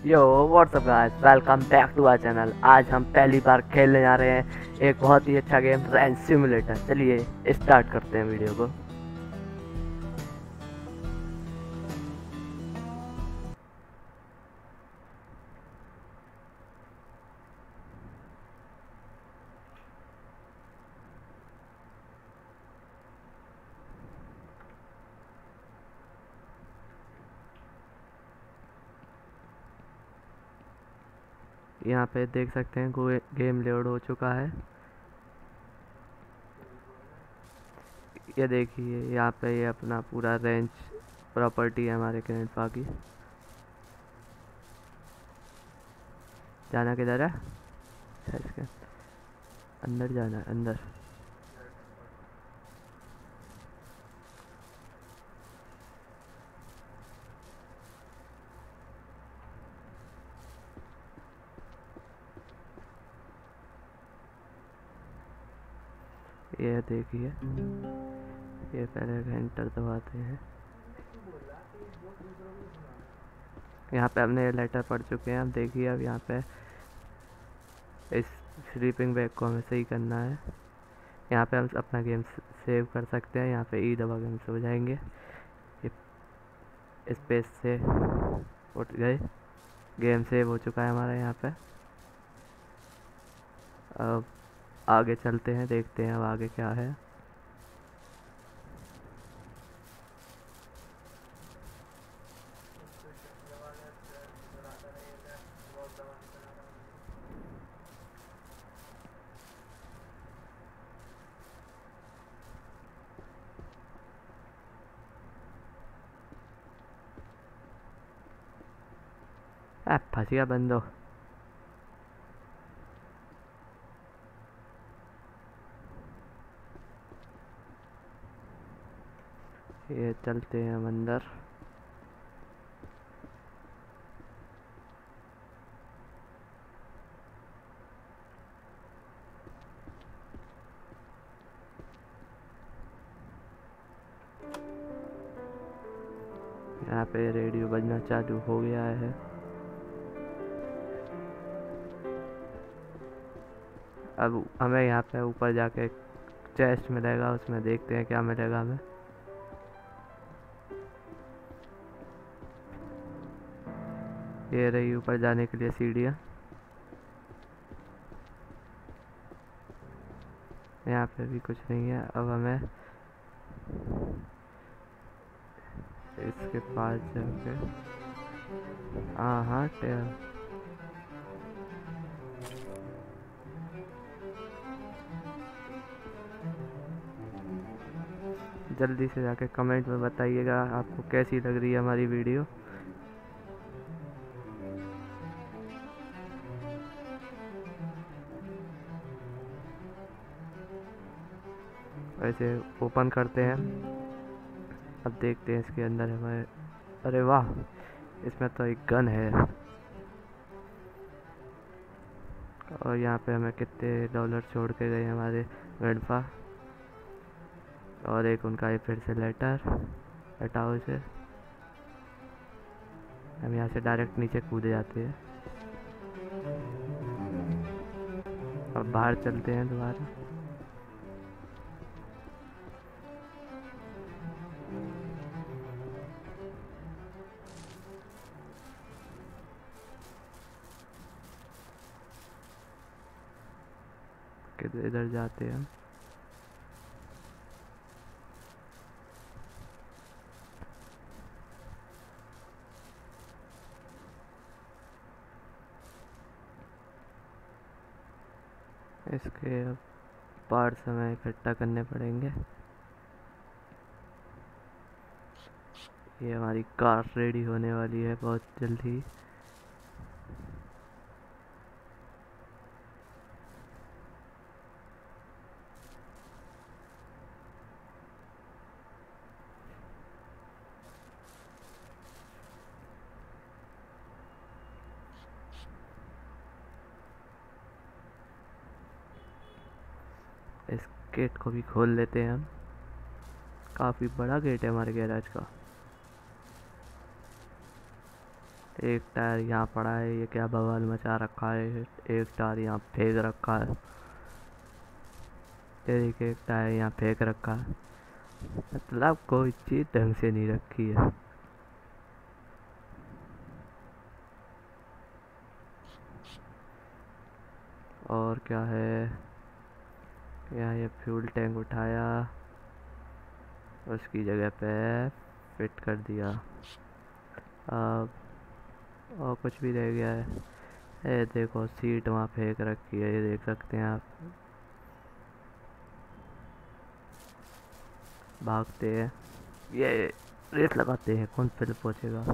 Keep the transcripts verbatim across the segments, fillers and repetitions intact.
Yo what's up guys, welcome back to our channel. आज हम पहली बार खेलने जा रहे हैं एक बहुत ही अच्छा गेम रेंज सिमुलेटर। चलिए स्टार्ट करते हैं वीडियो को। यहाँ पे देख सकते हैं गेम लोड हो चुका है। ये देखिए यहाँ पे ये अपना पूरा रेंज प्रॉपर्टी है हमारे कैनवा की। जाना किधर है? अच्छा, इसके अंदर जाना है, अंदर। ये देखिए, ये पहले एंटर दबाते हैं। यहाँ पे हमने लेटर पढ़ चुके हैं। हम देखिए अब यहाँ पे इस स्लीपिंग बैग को हमें सही करना है। यहाँ पे हम अपना गेम सेव कर सकते हैं। यहाँ पे ई दबा के हम सो जाएंगे। ये स्पेस से उठ गए, गेम सेव हो चुका है हमारा यहाँ पे। अब आगे चलते हैं, देखते हैं अब आगे क्या है। अब फंस गया बंदो। ये चलते हैं हम अंदर। यहाँ पे रेडियो बजना चालू हो गया है। अब हमें यहाँ पे ऊपर जाके चेस्ट मिलेगा, उसमें देखते हैं क्या मिलेगा हमें। ये रही ऊपर जाने के लिए सीढ़ियाँ। यहाँ पे भी कुछ नहीं है। अब हमें इसके पास जाके हाँ हाँ टेल जल्दी से जाके कमेंट में बताइएगा आपको कैसी लग रही है हमारी वीडियो। वैसे ओपन करते हैं। अब देखते हैं इसके अंदर हमारे। अरे वाह, इसमें तो एक गन है। और यहाँ पे हमें कितने डॉलर छोड़ के गए हमारे ग्रैंडपा। और एक उनका है फिर से लेटर। हटाओ इसे। हम यहाँ से डायरेक्ट नीचे कूद जाते हैं। अब बाहर चलते हैं दोबारा। किधर इधर जाते हैं हम। इसके अब पार्ट्स हमें इकट्ठा करने पड़ेंगे। ये हमारी कार रेडी होने वाली है बहुत जल्दी। इस गेट को भी खोल लेते हैं हम। काफ़ी बड़ा गेट है हमारे गैराज का। एक टायर यहाँ पड़ा है, ये क्या बवाल मचा रखा है। एक टायर यहाँ फेंक रखा है, एक एक टायर यहाँ फेंक रखा है, मतलब कोई चीज़ ढंग से नहीं रखी है। और क्या है, यहाँ ये फ्यूल टैंक उठाया, उसकी जगह पे फिट कर दिया। अब और कुछ भी रह गया है। ये देखो सीट वहाँ फेंक रखी है, ये देख सकते हैं आप। भागते हैं, ये रेस लगाते हैं, कौन पहले पहुँचेगा।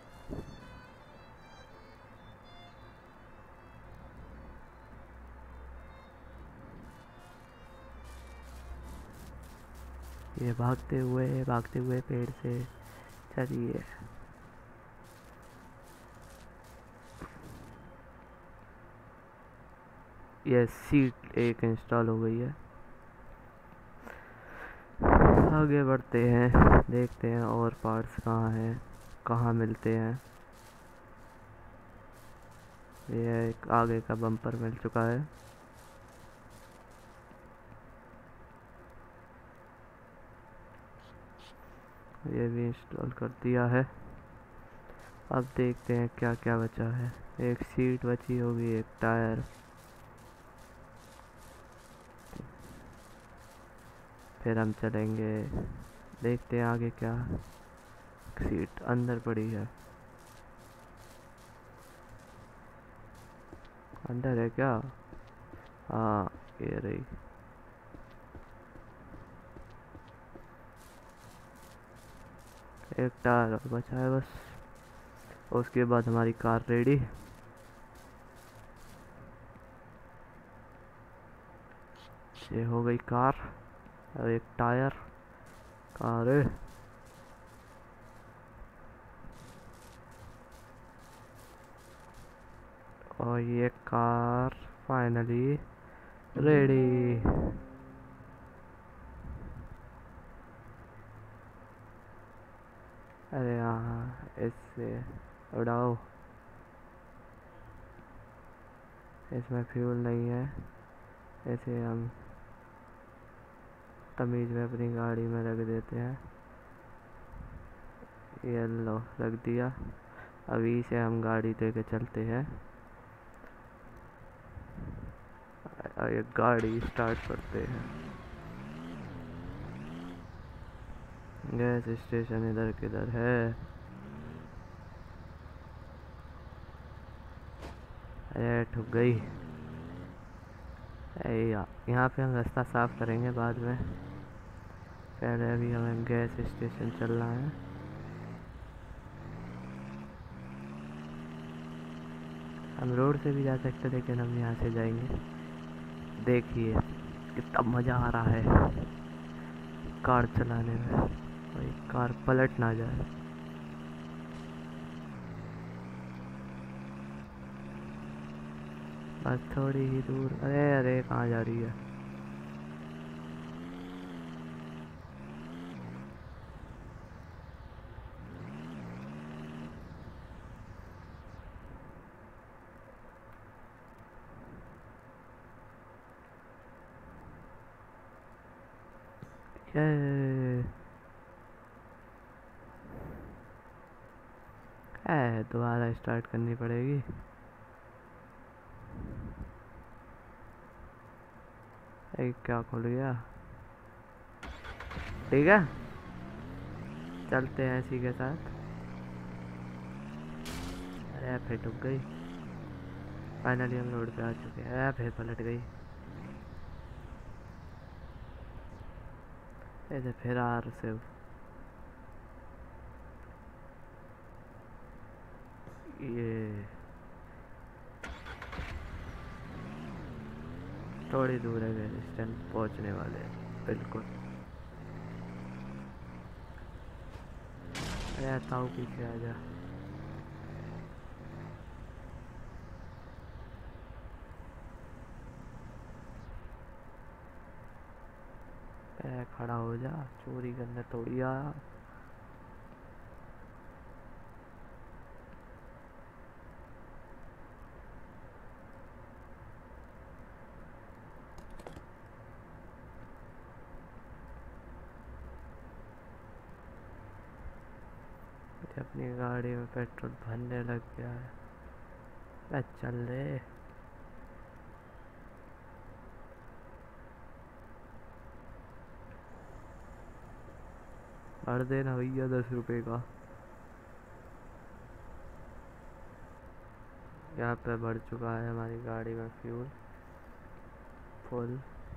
ये भागते हुए भागते हुए पेड़ से चलिए। ये सीट एक इंस्टॉल हो गई है। आगे बढ़ते हैं, देखते हैं और पार्ट्स कहाँ हैं, कहाँ मिलते हैं। ये एक आगे का बम्पर मिल चुका है। ये भी इंस्टॉल कर दिया है। अब देखते हैं क्या क्या बचा है। एक सीट बची होगी, एक टायर, फिर हम चलेंगे, देखते हैं आगे क्या। सीट अंदर पड़ी है, अंदर है क्या? हाँ ये रही। एक टायर और बचा है बस, उसके बाद हमारी कार रेडी। ये हो गई कार और एक टायर। कार है। और ये कार फाइनली रेडी। अरे हाँ, इससे उड़ाओ। इसमें फ्यूल नहीं है, ऐसे हम तमीज़ में अपनी गाड़ी में रख देते हैं। ये लो रख दिया। अभी से हम गाड़ी लेके चलते हैं और ये गाड़ी स्टार्ट करते हैं। गैस स्टेशन इधर किधर है? अरे ठुक गई। यहाँ पे हम रास्ता साफ करेंगे बाद में, पहले अभी हमें गैस स्टेशन चलना है। हम रोड से भी जा सकते, लेकिन हम यहाँ से जाएंगे। देखिए कितना मज़ा आ रहा है कार चलाने में, भाई कार पलट ना जाए। बस थोड़ी ही दूर। अरे अरे कहाँ जा रही है? ये है, दोबारा स्टार्ट करनी पड़ेगी। एक क्या खुल गया? ठीक है, चलते हैं इसी के साथ। अरे फिर टूट गई। फाइनली हम रोड पे आ चुके हैं, फिर पलट गई। ऐसे फिर आर से ये थोड़ी दूर है, गैस स्टैंड पहुंचने वाले हैं बिल्कुल। अरे ताऊ पीछे आ जा। ए, खड़ा हो जा, चोरी करने थोड़ी आया। अपनी गाड़ी में पेट्रोल भरने लग गया है। मैं चल रहे भर देना भैया दस रुपए का। यहाँ पे भर चुका है हमारी गाड़ी में फ्यूल फुल।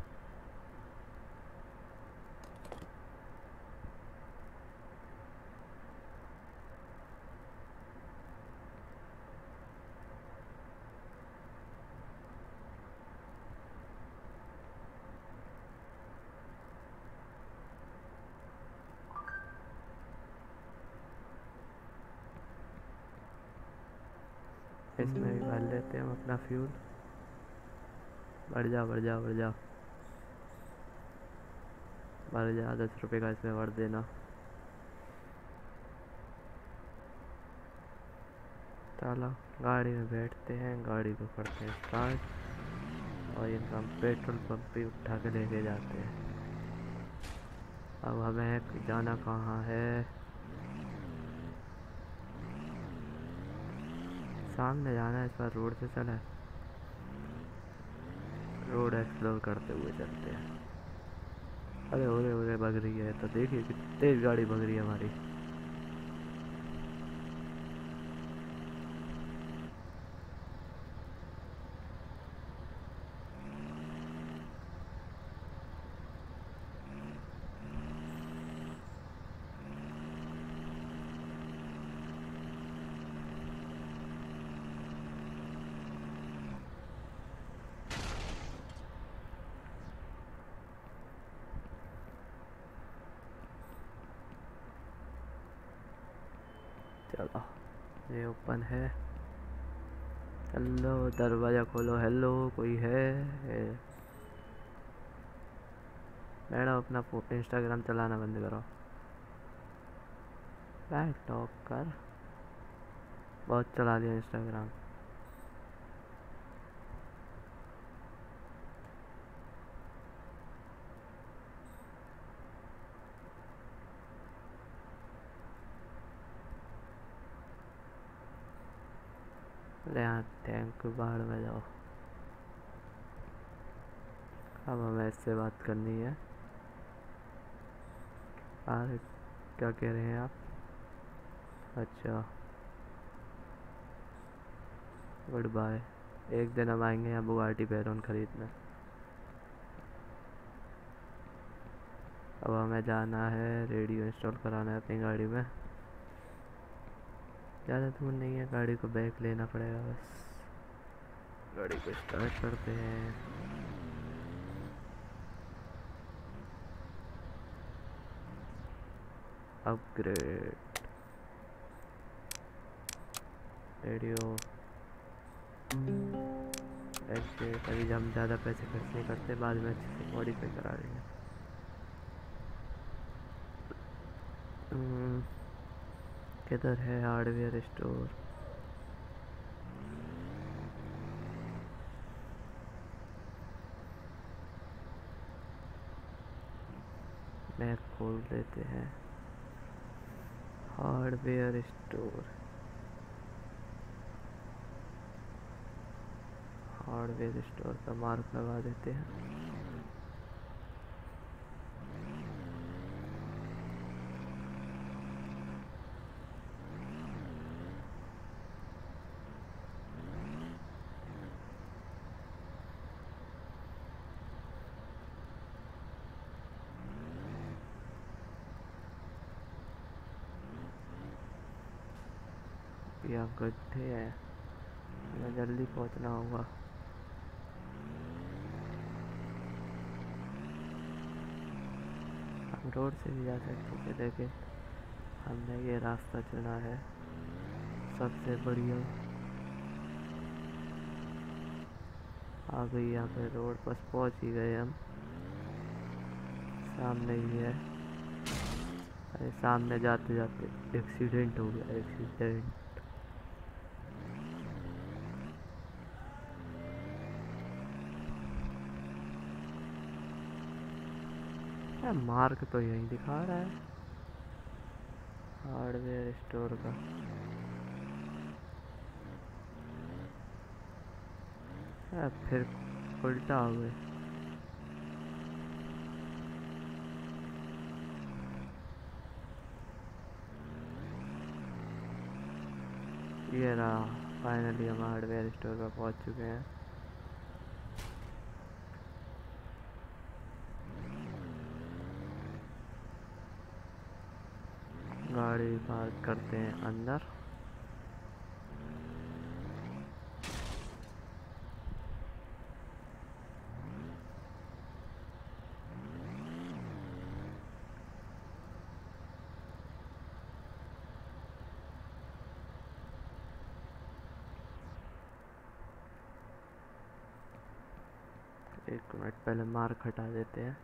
इसमें भी भर लेते हैं हम अपना फ्यूल। बढ़ जा बढ़ जा बढ़ जा बढ़ जा दस रुपए का इसमें भर देना। चलो गाड़ी में बैठते हैं, गाड़ी को करते हैं स्टार्ट और इनका हम पेट्रोल पंप पे उठा के लेके जाते हैं। अब हमें जाना कहाँ है? सामने जाना है, इस बार रोड से चला है। रोड एक्सप्लोर करते हुए चलते हैं। अरे ओरे ओरे भग रही है, तो देखिए कितनी तेज गाड़ी भग रही है हमारी। चलो ये ओपन है। हेलो दरवाज़ा खोलो। हेलो कोई है? मैडम अपना इंस्टाग्राम चलाना बंद करो। बैक लॉक कर। बहुत चला लिया इंस्टाग्राम। यहाँ टैंक बाहर में जाओ। अब हमें इससे बात करनी है। अरे क्या कह रहे हैं आप? अच्छा गुड बाय। एक दिन हम आएंगे यहाँ बुगाटी पैरोन खरीदने। अब हमें जाना है, रेडियो इंस्टॉल कराना है अपनी गाड़ी में। ज़्यादा दूर नहीं है, गाड़ी को बैक लेना पड़ेगा बस। गाड़ी को स्टार्ट करते हैं। Upgrade radio exit. अभी हम ज़्यादा पैसे खर्च नहीं करते, बाद में अच्छे से मॉडिफाई करा लेंगे। किधर है हार्डवेयर स्टोर? मैप खोल देते हैं। हार्डवेयर स्टोर, हार्डवेयर स्टोर का मार्क लगा देते हैं। यहाँ गड्ढे हैं, हमें जल्दी पहुँचना होगा। हम रोड से भी जा सकते थे, लेकिन हमने ये रास्ता चुना है सबसे बढ़िया। आ गई यहाँ पे रोड, बस पहुँच ही गए हम। सामने ही है। अरे सामने जाते जाते एक्सीडेंट हो गया, एक्सीडेंट। मार्क तो यही दिखा रहा है। हार्डवेयर स्टोर का। अब फिर उल्टा हो गए। ये रहा, फाइनली हम हार्डवेयर स्टोर पर पहुंच चुके हैं। गाड़ी पार्क करते हैं अंदर। एक मिनट पहले मार्क हटा देते हैं।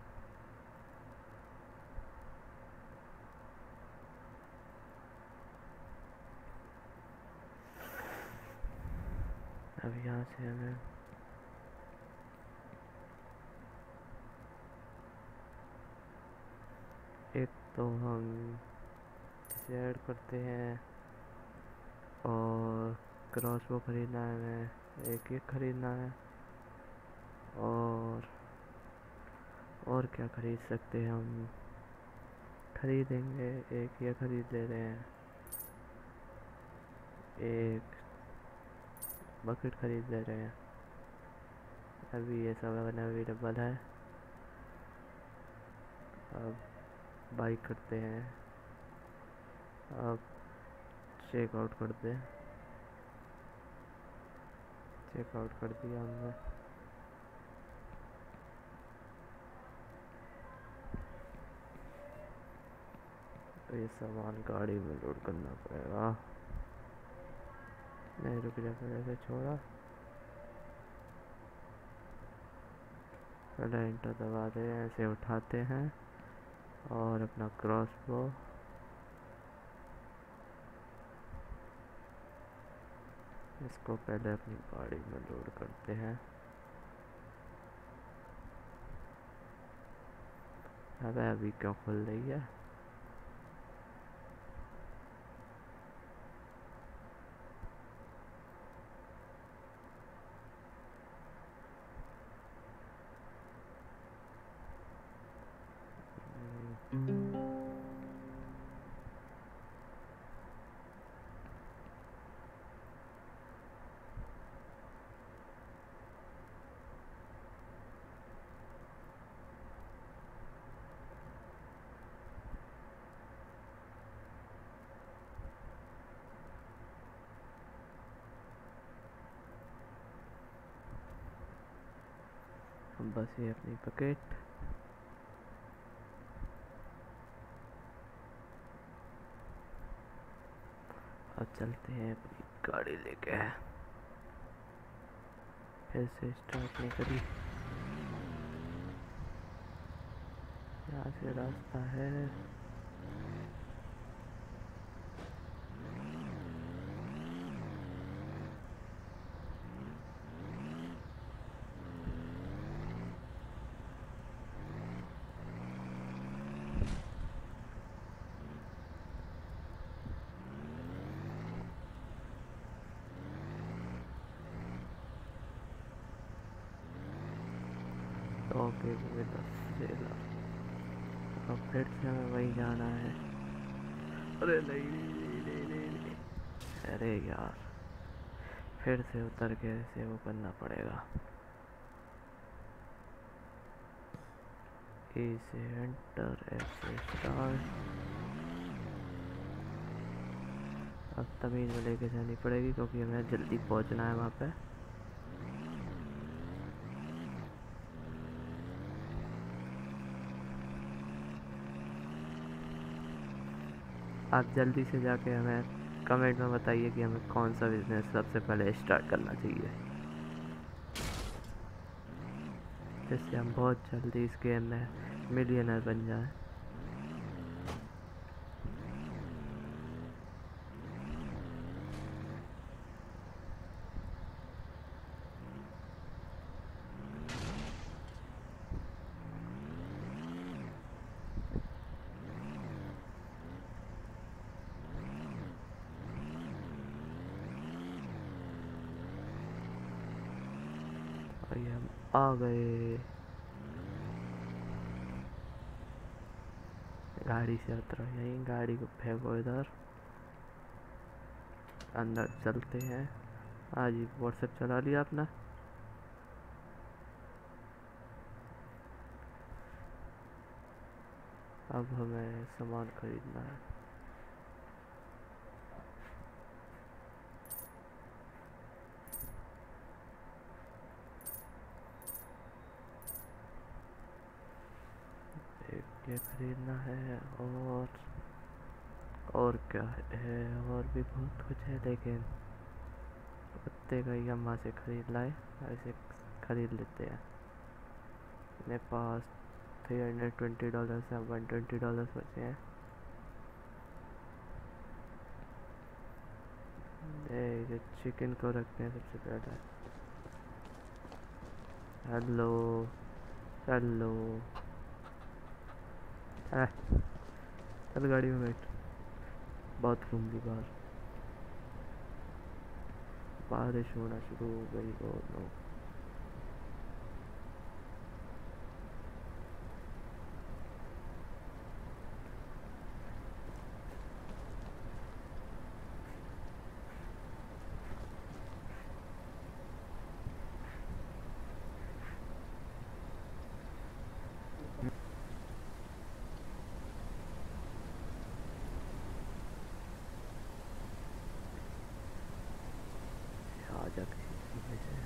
अब यहाँ से हमें एक तो हम इसे ऐड करते हैं और क्रॉसबो खरीदना है, हमें एक एक खरीदना है। और और क्या खरीद सकते हैं हम? खरीदेंगे एक, ये खरीद ले रहे हैं, एक बकेट खरीद ले रहे हैं। अभी ये सब अवेलेबल है। अब बाइक करते हैं, अब चेक आउट करते हैं। चेक आउट कर दिया हमने। ये सामान गाड़ी में लोड करना पड़ेगा। नहीं रुक जा, पहले से छोड़ा, पहले एंटर दबा दे। ऐसे उठाते हैं और अपना क्रॉसबो इसको पहले अपनी गाड़ी में लोड करते हैं। अबे अभी क्यों खुल रही है? हम बस ये अपनी बकेट अब चलते हैं अपनी गाड़ी लेके। फिर से स्टार्ट नहीं करी। यहाँ से रास्ता है। ओके अब फिर से हमें वही जाना है। अरे नहीं नहीं नहीं नहीं नहीं, अरे यार फिर से उतर के ऐसे वो करना पड़ेगा। ए से एंटर, एफ से स्टार्ट। अब तमीज़ में लेके जानी पड़ेगी क्योंकि हमें जल्दी पहुंचना है वहाँ पे। आप जल्दी से जाके हमें कमेंट में बताइए कि हमें कौन सा बिजनेस सबसे पहले स्टार्ट करना चाहिए, जिससे हम बहुत जल्दी इस गेम में मिलियनर बन जाएं। आ गए। गाड़ी से उतरो, यहीं गाड़ी को फेंको इधर, अंदर चलते हैं। हाँ जी, व्हाट्सएप चला लिया अपना। अब हमें सामान खरीदना है। एक ये खरीदना है, और और क्या है, और भी बहुत कुछ है, लेकिन कुत्ते का ही अम्मा से खरीद लाए, ऐसे खरीद लेते हैं। मेरे पास थ्री हंड्रेड ट्वेंटी डॉलर से वन ट्वेंटी डॉलर बचे हैं। ये चिकन को रखते हैं सबसे पहले। हेलो हेलो, चल गाड़ी में बैठ, बहुत घूम ली बाहर। बारिश होना शुरू हो गई। ओ नो, आ जा किसी चीज़ से।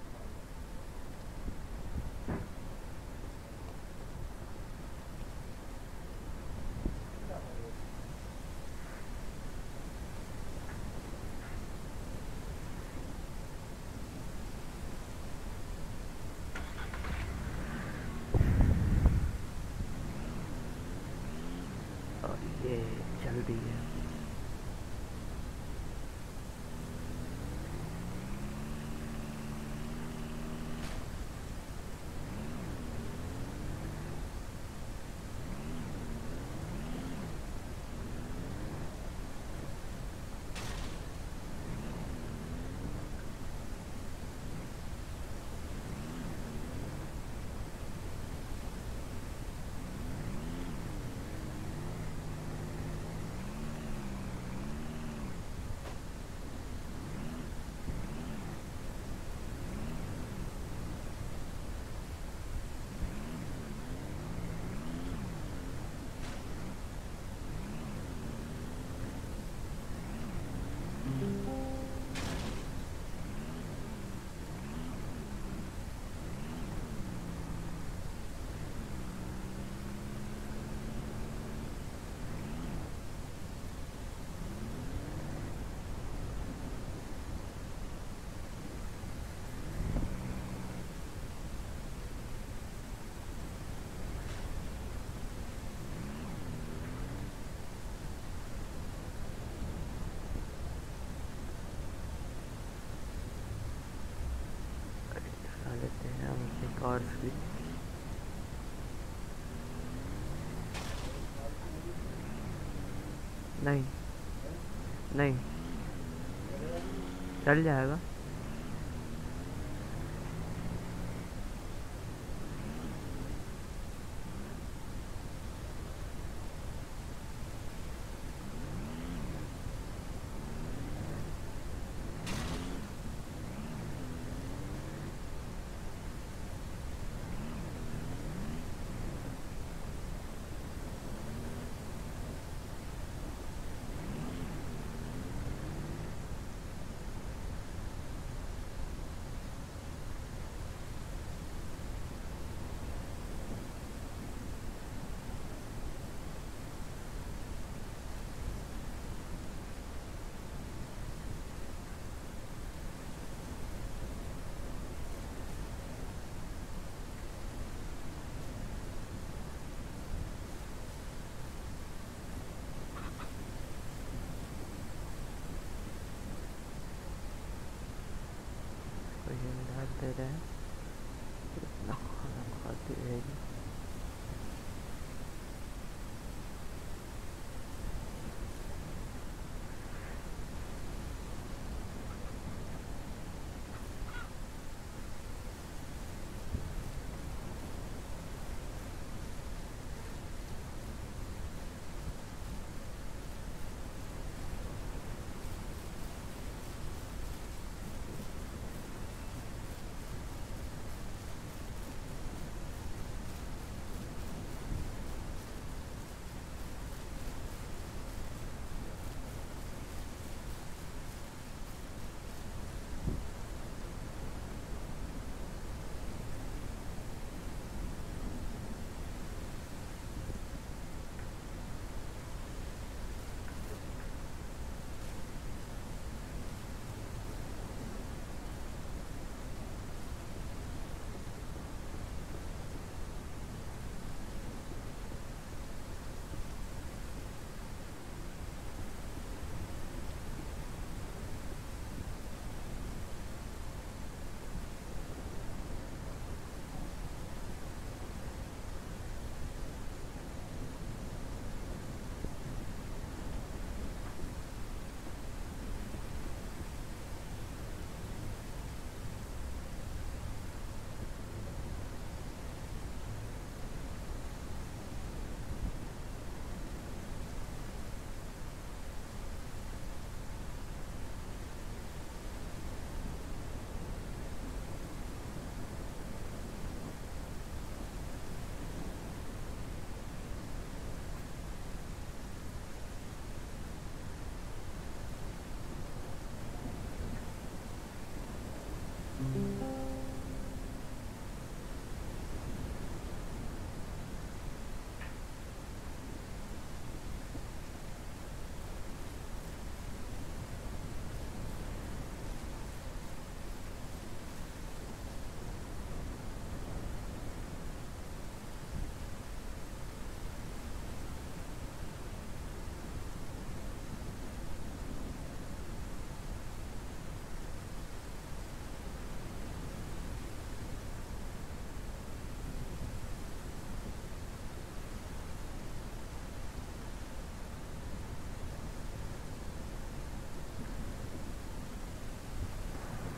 और ये जल्दी है। चला लेते हैं हम अपनी कार्स भी। नहीं नहीं, चल जाएगा।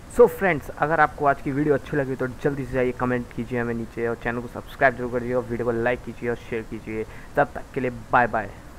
सो so फ्रेंड्स, अगर आपको आज की वीडियो अच्छी लगी तो जल्दी से जाइए कमेंट कीजिए हमें नीचे, और चैनल को सब्सक्राइब जरूर करिए, और वीडियो को लाइक कीजिए और शेयर कीजिए। तब तक के लिए बाय बाय।